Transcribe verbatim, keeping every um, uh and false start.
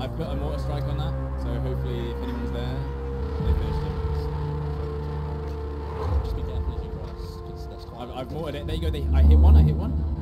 I've put a mortar strike on that, so hopefully if anyone's there, they finished it. Just be careful as you cross, because that's quite. I've, I've mortared it. There you go. They, I hit one. I hit one.